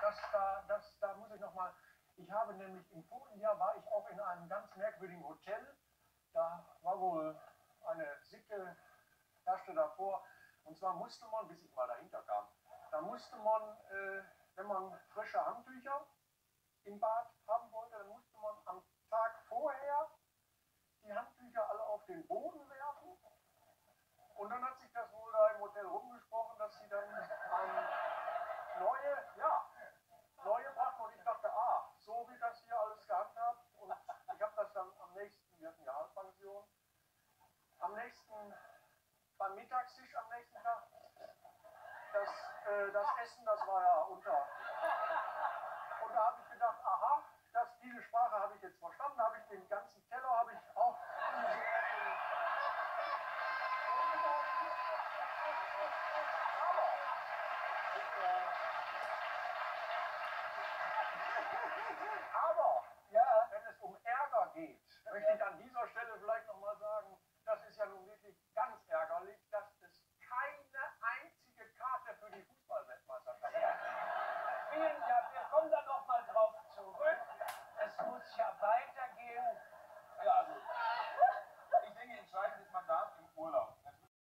da muss ich nochmal, ich habe nämlich im vorigen Jahr war ich auch in einem ganz merkwürdigen Hotel, da war wohl eine Sitte, herrschte davor, und zwar musste man, bis ich mal dahinter kam, da musste man, wenn man frische Handtücher im Bad haben wollte, dann musste man am Tag vorher die Handtücher alle auf den Boden werfen. Und dann hat sich das wohl da im Hotel rumgesprochen, dass sie dann neue brachten. Und ich dachte, so wird das hier alles gehandhabt. Und ich habe das dann wir hatten ja Halbpension, beim Mittagstisch am nächsten Tag, das Essen, das war ja unter. Und da habe ich gedacht, aha, diese Sprache habe ich jetzt verstanden, da habe ich den ganzen